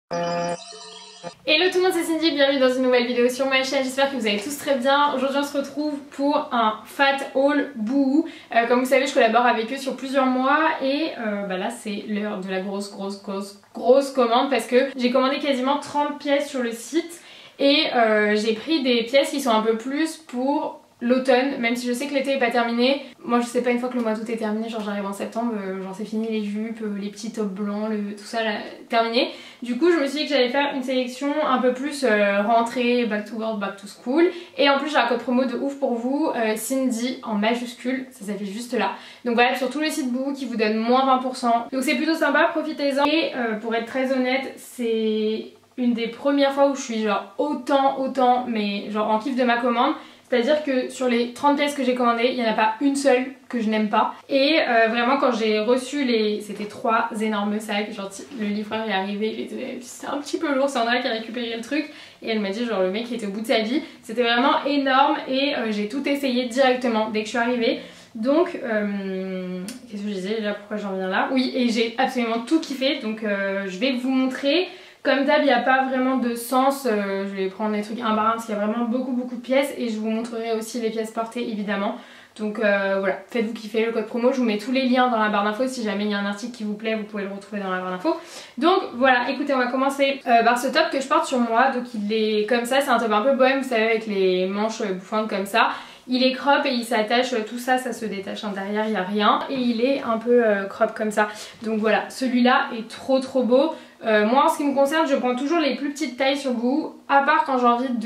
Hello tout le monde, c'est Cindy, bienvenue dans une nouvelle vidéo sur ma chaîne, j'espère que vous allez tous très bien. Aujourd'hui on se retrouve pour un Fat Haul Boohoo. Comme vous savez, je collabore avec eux sur plusieurs mois et là c'est l'heure de la grosse commande parce que j'ai commandé quasiment 30 pièces sur le site et j'ai pris des pièces qui sont un peu plus pour l'automne, même si je sais que l'été est pas terminé. Moi je sais pas, une fois que le mois d'août est terminé, genre j'arrive en septembre, genre c'est fini les jupes, les petits tops blancs, tout ça là, terminé. Du coup je me suis dit que j'allais faire une sélection un peu plus rentrée, back to work, back to school. Et en plus j'ai un code promo de ouf pour vous, Cindy en majuscule, ça s'affiche juste là. Donc voilà, sur tous les sites Boohoo qui vous donnent moins 20%. Donc c'est plutôt sympa, profitez-en. Et pour être très honnête, c'est une des premières fois où je suis genre autant, mais genre en kiff de ma commande. C'est-à-dire que sur les 30 pièces que j'ai commandées, il n'y en a pas une seule que je n'aime pas. Et vraiment quand j'ai reçu les... C'était 3 énormes sacs, genre le livreur est arrivé, c'est un petit peu lourd, c'est Andrea qui a récupéré le truc. Et elle m'a dit genre le mec était au bout de sa vie. C'était vraiment énorme et j'ai tout essayé directement dès que je suis arrivée. Donc, qu'est-ce que je disais déjà, pourquoi j'en viens là? Oui, et j'ai absolument tout kiffé, donc je vais vous montrer. Comme d'hab, il n'y a pas vraiment de sens, je vais prendre les trucs un par un parce qu'il y a vraiment beaucoup de pièces et je vous montrerai aussi les pièces portées évidemment. Donc voilà, faites-vous kiffer le code promo, je vous mets tous les liens dans la barre d'infos, si jamais il y a un article qui vous plaît, vous pouvez le retrouver dans la barre d'infos. Donc voilà, écoutez, on va commencer par ce top que je porte sur moi, donc il est comme ça, c'est un top un peu bohème, vous savez, avec les manches bouffantes comme ça. Il est crop et il s'attache, tout ça, ça se détache derrière, il n'y a rien. Et il est un peu crop comme ça. Donc voilà, celui-là est trop beau. Moi en ce qui me concerne, je prends toujours les plus petites tailles sur Boohoo. À part quand j'ai envie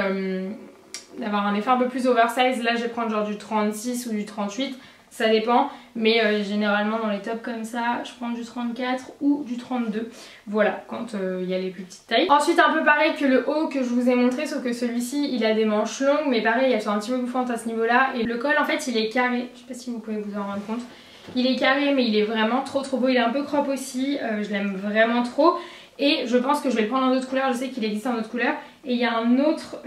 d'avoir un effet un peu plus oversize. Là je vais prendre genre du 36 ou du 38. Ça dépend, mais généralement dans les tops comme ça, je prends du 34 ou du 32. Voilà, quand il y a les plus petites tailles. Ensuite, un peu pareil que le haut que je vous ai montré, sauf que celui-ci, il a des manches longues, mais pareil, elles sont un petit peu bouffantes à ce niveau-là. Et le col, en fait, il est carré. Je sais pas si vous pouvez vous en rendre compte. Il est carré, mais il est vraiment trop beau. Il est un peu crop aussi, je l'aime vraiment trop. Et je pense que je vais le prendre en d'autres couleurs, je sais qu'il existe en d'autres couleurs. Et il y a un autre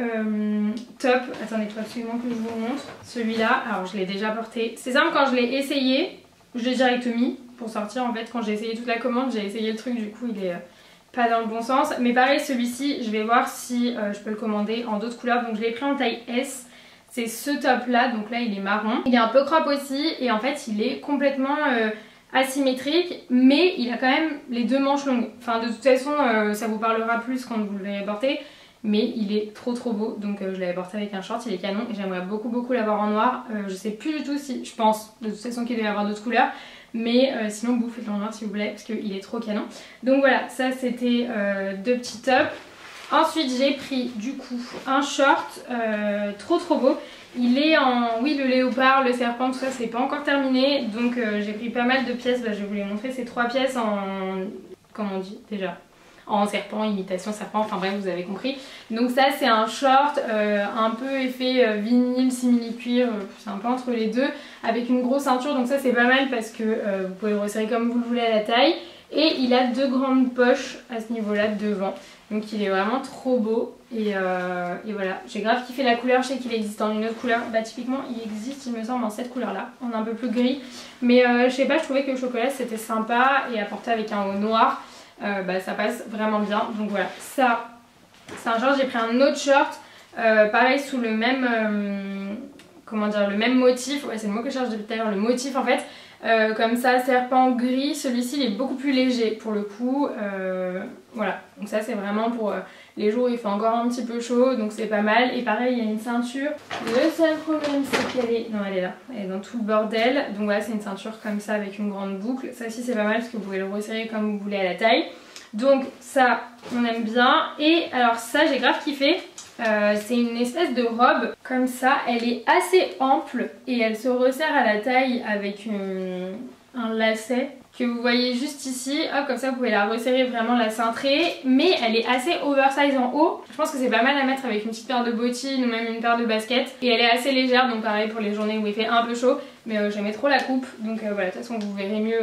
top, attendez, il faut absolument que je vous montre. Celui-là, alors je l'ai déjà porté. C'est simple, quand je l'ai essayé, je l'ai direct mis pour sortir en fait. Quand j'ai essayé toute la commande, j'ai essayé le truc, du coup il est pas dans le bon sens. Mais pareil, celui-ci, je vais voir si je peux le commander en d'autres couleurs. Donc je l'ai pris en taille S. C'est ce top là, donc là il est marron. Il est un peu crop aussi et en fait il est complètement... asymétrique, mais il a quand même les deux manches longues. Enfin de toute façon ça vous parlera plus quand vous le verrez porter, mais il est trop beau. Donc je l'avais porté avec un short, il est canon et j'aimerais beaucoup l'avoir en noir. Je sais plus du tout si, je pense de toute façon qu'il doit y avoir d'autres couleurs, mais sinon bouffez-le en noir s'il vous plaît parce qu'il est trop canon. Donc voilà, ça c'était deux petits tops. Ensuite j'ai pris du coup un short trop beau. Il est en, oui, le léopard, le serpent, tout ça c'est pas encore terminé. Donc j'ai pris pas mal de pièces, je vais vous les montrer. C'est 3 pièces en, comment on dit déjà, en serpent, imitation serpent, enfin bref vous avez compris. Donc ça c'est un short un peu effet vinyle, simili-cuir, c'est un peu entre les deux. Avec une grosse ceinture, donc ça c'est pas mal parce que vous pouvez le resserrer comme vous le voulez à la taille. Et il a 2 grandes poches à ce niveau là devant. Donc il est vraiment trop beau et voilà, j'ai grave kiffé la couleur, je sais qu'il existe en une autre couleur, bah typiquement il existe il me semble en cette couleur là, en un peu plus gris. Mais je sais pas, je trouvais que le chocolat c'était sympa et à porter avec un haut noir, ça passe vraiment bien. Donc voilà, ça c'est un short, j'ai pris un autre short, pareil sous le même, comment dire, le même motif, ouais c'est le mot que je cherche depuis tout à l'heure, le motif en fait. Comme ça, serpent gris, celui-ci il est beaucoup plus léger pour le coup, voilà, donc ça c'est vraiment pour les jours où il fait encore un petit peu chaud, donc c'est pas mal. Et pareil il y a une ceinture, le seul problème c'est qu'elle est, non elle est là, elle est dans tout le bordel, donc voilà c'est une ceinture comme ça avec une grande boucle, ça aussi c'est pas mal parce que vous pouvez le resserrer comme vous voulez à la taille. Donc ça on aime bien. Et alors ça j'ai grave kiffé. C'est une espèce de robe comme ça, elle est assez ample et elle se resserre à la taille avec un lacet que vous voyez juste ici. Hop, comme ça vous pouvez la resserrer, vraiment la cintrer, mais elle est assez oversize en haut. Je pense que c'est pas mal à mettre avec une petite paire de bottines ou même une paire de baskets. Et elle est assez légère, donc pareil pour les journées où il fait un peu chaud, mais j'aimais trop la coupe, donc voilà, de toute façon vous verrez mieux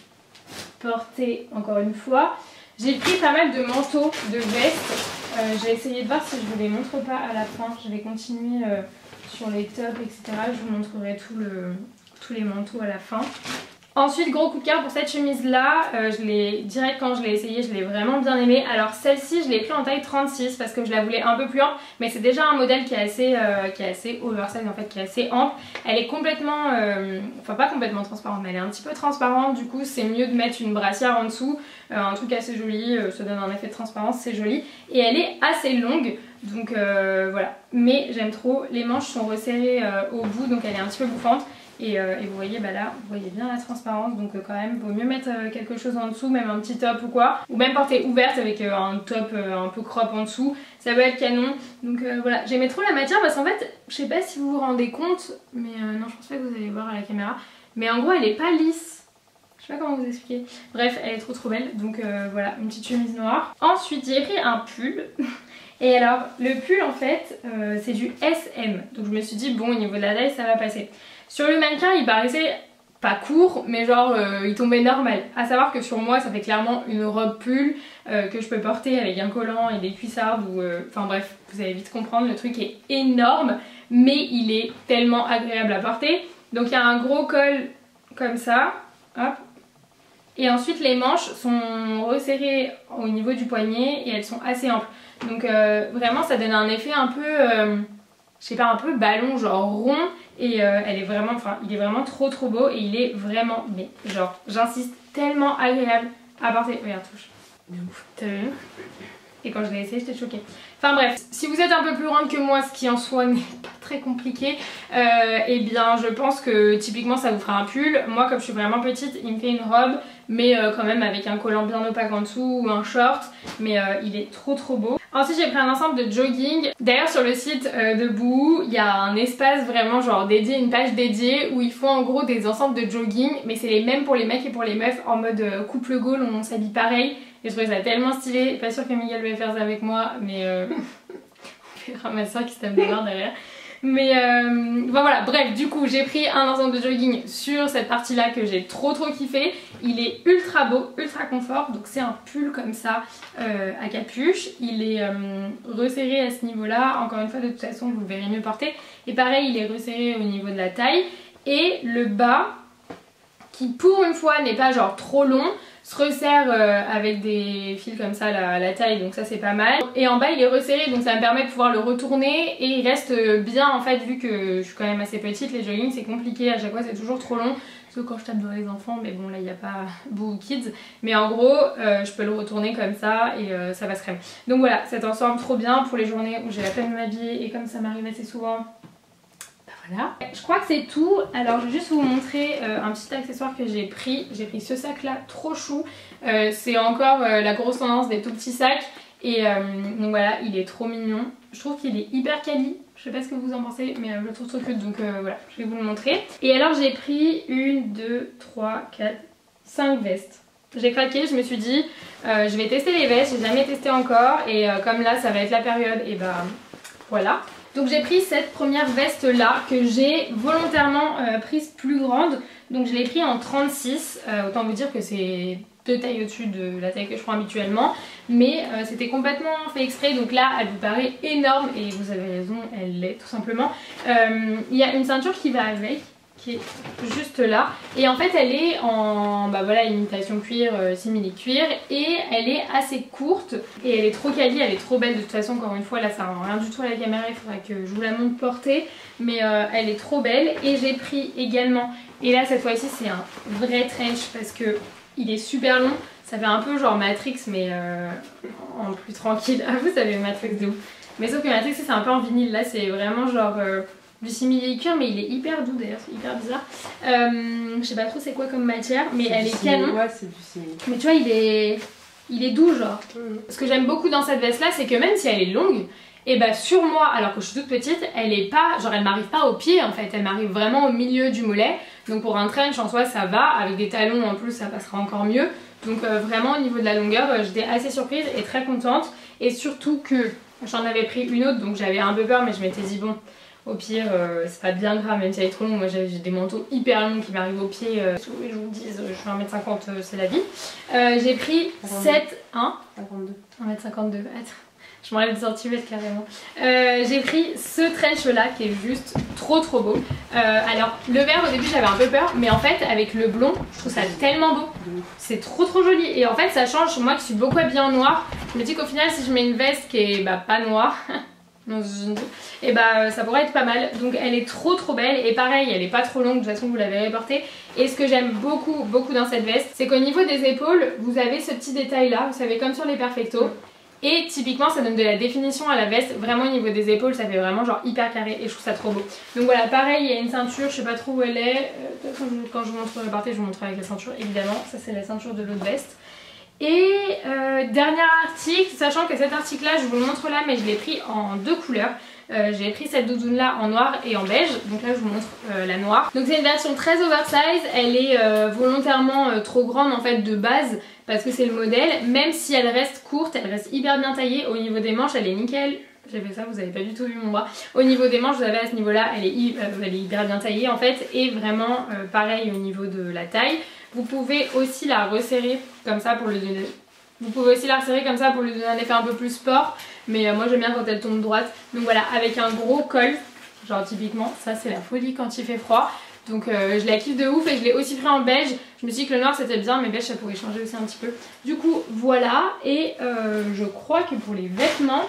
porter encore une fois. J'ai pris pas mal de manteaux, de vestes. J'ai essayé de voir si je vous les montre pas à la fin. Je vais continuer sur les tops, etc. Je vous montrerai tous les manteaux à la fin. Ensuite, gros coup de cœur pour cette chemise là, je l'ai direct quand je l'ai essayée, je l'ai vraiment bien aimée. Alors celle-ci je l'ai pris en taille 36 parce que je la voulais un peu plus ample, mais c'est déjà un modèle qui est assez oversize en fait, qui est assez ample. Elle est complètement, enfin pas complètement transparente, mais elle est un petit peu transparente, du coup c'est mieux de mettre une brassière en dessous, un truc assez joli, ça donne un effet de transparence, c'est joli. Et elle est assez longue, donc voilà. Mais j'aime trop, les manches sont resserrées au bout, donc elle est un petit peu bouffante. Et vous voyez, bah là, vous voyez bien la transparence, donc quand même, vaut mieux mettre quelque chose en dessous, même un petit top ou quoi. Ou même porter ouverte avec un top un peu crop en dessous, ça peut être canon. Donc voilà, j'aimais trop la matière parce qu'en fait, je sais pas si vous vous rendez compte, mais non, je pense pas que vous allez voir à la caméra. Mais en gros, elle est pas lisse. Je sais pas comment vous expliquer. Bref, elle est trop belle, donc voilà, une petite chemise noire. Ensuite, j'ai pris un pull. Et alors, le pull en fait, c'est du SM. Donc je me suis dit, bon, au niveau de la taille, ça va passer. Sur le mannequin, il paraissait pas court, mais genre il tombait normal. À savoir que sur moi, ça fait clairement une robe pull que je peux porter avec un collant et des cuissardes. Enfin bref, vous allez vite comprendre, le truc est énorme, mais il est tellement agréable à porter. Donc il y a un gros col comme ça, hop. Et ensuite les manches sont resserrées au niveau du poignet et elles sont assez amples. Donc vraiment ça donne un effet un peu... je sais pas, un peu ballon, genre rond, et elle est vraiment, enfin, il est vraiment trop beau et il est vraiment, mais genre, j'insiste, tellement agréable à porter. Regarde, touche. T'as vu? Et quand je l'ai essayé, j'étais choquée. Enfin bref, si vous êtes un peu plus grande que moi, ce qui en soi n'est pas très compliqué, eh bien je pense que typiquement ça vous fera un pull. Moi comme je suis vraiment petite, il me fait une robe, mais quand même avec un collant bien opaque en dessous ou un short, mais il est trop beau. Ensuite j'ai pris un ensemble de jogging. D'ailleurs sur le site de Boohoo, il y a un espace vraiment genre dédié, une page dédiée où ils font en gros des ensembles de jogging, mais c'est les mêmes pour les mecs et pour les meufs en mode couple goal, on s'habille pareil. Et je trouvais ça tellement stylé, pas sûre que Miguel va faire ça avec moi, mais on verra ma soeur qui se tape des barres derrière. Mais voilà, bref, du coup j'ai pris un ensemble de jogging sur cette partie là que j'ai trop kiffé. Il est ultra beau, ultra confort, donc c'est un pull comme ça à capuche. Il est resserré à ce niveau là, encore une fois de toute façon vous le verrez mieux porter. Et pareil il est resserré au niveau de la taille. Et le bas, qui pour une fois n'est pas genre trop long, se resserre avec des fils comme ça la taille, donc ça c'est pas mal. Et en bas il est resserré, donc ça me permet de pouvoir le retourner et il reste bien en fait, vu que je suis quand même assez petite, les joggings c'est compliqué, à chaque fois c'est toujours trop long, sauf quand je tape dans les enfants, mais bon là il n'y a pas Boohoo Kids. Mais en gros je peux le retourner comme ça et ça passe crème. Donc voilà, cet ensemble trop bien pour les journées où j'ai la peine de m'habiller et comme ça m'arrive assez souvent. Voilà. Je crois que c'est tout. Alors je vais juste vous montrer un petit accessoire que j'ai pris. J'ai pris ce sac là, trop chou. C'est encore la grosse tendance des tout petits sacs. Et donc voilà, il est trop mignon. Je trouve qu'il est hyper quali. Je sais pas ce que vous en pensez, mais je le trouve trop cute. Donc voilà, je vais vous le montrer. Et alors j'ai pris 1, 2, 3, 4, 5 vestes. J'ai craqué, je me suis dit je vais tester les vestes. J'ai jamais testé encore. Et comme là ça va être la période, et bah voilà. Donc j'ai pris cette première veste là que j'ai volontairement prise plus grande. Donc je l'ai pris en 36, autant vous dire que c'est 2 tailles au-dessus de la taille que je prends habituellement. Mais c'était complètement fait exprès, donc là elle vous paraît énorme et vous avez raison, elle l'est tout simplement. Il y a une ceinture qui va avec, qui est juste là, et en fait elle est en bah voilà, imitation cuir, simili cuir, et elle est assez courte et elle est trop quali, elle est trop belle. De toute façon encore une fois là ça rend rien du tout à la caméra, il faudra que je vous la montre portée, mais elle est trop belle. Et j'ai pris également, et là cette fois-ci c'est un vrai trench parce que il est super long, ça fait un peu genre Matrix mais en plus tranquille. Ah vous savez Matrix de ouf, mais sauf que Matrix c'est un peu en vinyle, là c'est vraiment genre du simili cuir, mais il est hyper doux d'ailleurs, c'est hyper bizarre. Je sais pas trop c'est quoi comme matière, mais elle est canon. Ouais, c'est du simili. Mais tu vois, il est doux genre. Ce que j'aime beaucoup dans cette veste là, c'est que même si elle est longue, et bah sur moi, alors que je suis toute petite, elle est pas, genre elle m'arrive pas au pied en fait, elle m'arrive vraiment au milieu du mollet. Donc pour un trench en soi ça va, avec des talons en plus ça passera encore mieux. Donc vraiment au niveau de la longueur, j'étais assez surprise et très contente. Et surtout que j'en avais pris une autre, donc j'avais un peu peur, mais je m'étais dit bon, au pire c'est pas bien grave même si elle est trop longue. Moi j'ai des manteaux hyper longs qui m'arrivent au pied, je vous dis je suis 1m50, c'est la vie. J'ai pris 7, 1 52. 1m52, Je m'enlève des centimètres carrément. J'ai pris ce trench là qui est juste trop beau. Alors le vert au début j'avais un peu peur, mais en fait avec le blond je trouve ça tellement beau. C'est trop joli et en fait ça change. Moi qui suis beaucoup habillée en noir, je me dis qu'au final si je mets une veste qui est pas noire et ça pourrait être pas mal. Donc elle est trop belle et pareil elle est pas trop longue, de toute façon vous la verrez portée. Et ce que j'aime beaucoup dans cette veste, c'est qu'au niveau des épaules vous avez ce petit détail là, vous savez, comme sur les Perfecto. Et typiquement ça donne de la définition à la veste, vraiment au niveau des épaules ça fait vraiment genre hyper carré et je trouve ça trop beau. Donc voilà, pareil il y a une ceinture, je sais pas trop où elle est, quand je vous montre le party je vous montrerai avec la ceinture évidemment, ça c'est la ceinture de l'autre veste. Et dernier article, sachant que cet article là je vous le montre là mais je l'ai pris en 2 couleurs. J'ai pris cette doudoune là en noir et en beige, donc là je vous montre la noire. Donc c'est une version très oversize, elle est volontairement trop grande en fait de base parce que c'est le modèle, même si elle reste courte, elle reste hyper bien taillée. Au niveau des manches elle est nickel, j'ai fait ça, vous avez pas du tout vu mon bras. Au niveau des manches vous avez à ce niveau là, elle est hyper bien taillée en fait, et vraiment pareil au niveau de la taille. Vous pouvez aussi la resserrer comme ça pour le donner. Vous pouvez aussi la resserrer comme ça pour lui donner un effet un peu plus sport, mais moi j'aime bien quand elle tombe droite. Donc voilà, avec un gros col, genre typiquement ça c'est la folie quand il fait froid. Donc je la kiffe de ouf et je l'ai aussi pris en beige. Je me suis dit que le noir c'était bien, mais beige ça pourrait changer aussi un petit peu. Du coup voilà, et je crois que pour les vêtements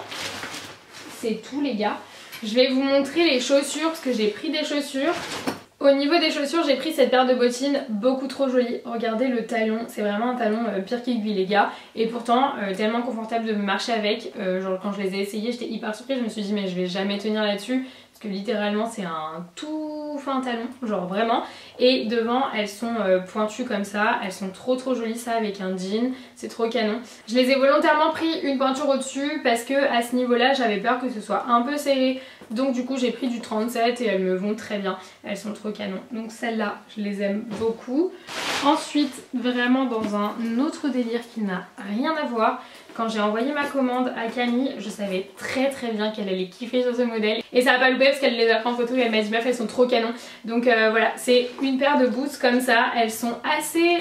c'est tout les gars. Je vais vous montrer les chaussures parce que j'ai pris des chaussures. Au niveau des chaussures, j'ai pris cette paire de bottines beaucoup trop jolie. Regardez le talon, c'est vraiment un talon pire qu'aiguille les gars. Et pourtant tellement confortable de marcher avec. Genre quand je les ai essayées, j'étais hyper surprise. Je me suis dit mais je vais jamais tenir là-dessus. Parce que littéralement c'est un tout fin talon, genre vraiment. Et devant elles sont pointues comme ça, elles sont trop jolies, ça avec un jean, c'est trop canon. Je les ai volontairement pris une pointure au-dessus parce que à ce niveau là j'avais peur que ce soit un peu serré. Donc du coup j'ai pris du 37 et elles me vont très bien, elles sont trop canon. Donc celles-là je les aime beaucoup. Ensuite vraiment dans un autre délire qui n'a rien à voir, quand j'ai envoyé ma commande à Camille, je savais très bien qu'elle allait kiffer sur ce modèle. Et ça a pas loupé parce qu'elle les a pris en photo et elle m'a dit meuf elles sont trop canon. Donc voilà, c'est une paire de boots comme ça, elles sont assez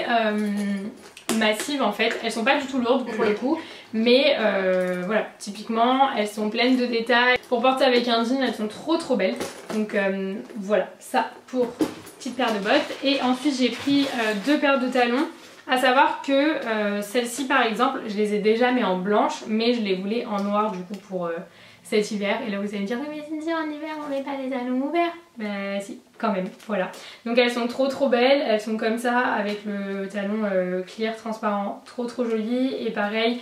massives en fait, elles sont pas du tout lourdes pour le coup. Mais voilà, typiquement elles sont pleines de détails. Pour porter avec un jean elles sont trop belles. Donc voilà, ça pour petite paire de bottes. Et ensuite j'ai pris 2 paires de talons. À savoir que celles-ci par exemple je les ai déjà mis en blanche, mais je les voulais en noir du coup pour cet hiver. Et là vous allez me dire oui mais Cindy en hiver on met pas les talons ouverts. Bah si quand même, voilà. Donc elles sont trop belles, elles sont comme ça avec le talon clear transparent, trop joli. Et pareil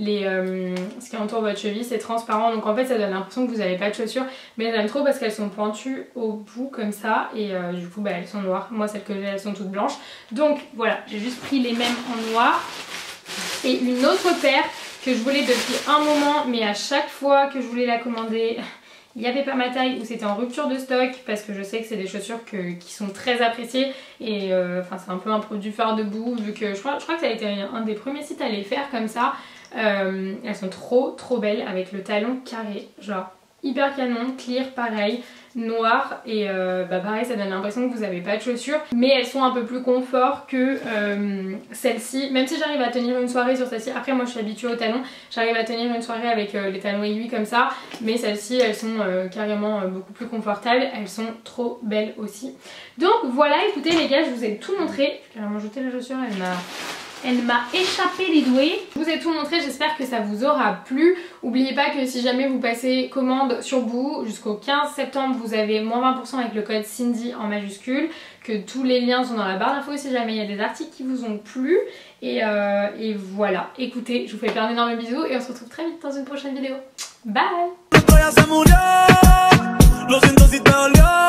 ce qui entoure votre cheville c'est transparent, donc en fait ça donne l'impression que vous n'avez pas de chaussures, mais j'aime trop parce qu'elles sont pointues au bout comme ça et du coup elles sont noires. Moi celles que j'ai elles sont toutes blanches, donc voilà j'ai juste pris les mêmes en noir. Et une autre paire que je voulais depuis un moment, mais à chaque fois que je voulais la commander il n'y avait pas ma taille ou c'était en rupture de stock, parce que je sais que c'est des chaussures qui sont très appréciées et c'est un peu un produit phare de Boo, vu que je crois que ça a été un des premiers sites à les faire comme ça. Elles sont trop belles avec le talon carré, genre hyper canon, clear pareil, noir et pareil ça donne l'impression que vous n'avez pas de chaussures, mais elles sont un peu plus confort que celle-ci, même si j'arrive à tenir une soirée sur celle-ci. Après moi je suis habituée aux talons, j'arrive à tenir une soirée avec les talons aiguilles comme ça, mais celles-ci elles sont carrément beaucoup plus confortables, elles sont trop belles aussi. Donc voilà, écoutez les gars, je vous ai tout montré. Je vais carrément jeter la chaussure, elle m'a échappé les doigts. Je vous ai tout montré, j'espère que ça vous aura plu. N'oubliez pas que si jamais vous passez commande sur Boo, jusqu'au 15 septembre, vous avez moins 20% avec le code Cindy en majuscule. Que tous les liens sont dans la barre d'infos si jamais il y a des articles qui vous ont plu. Et voilà, écoutez, je vous fais plein d'énormes bisous et on se retrouve très vite dans une prochaine vidéo. Bye!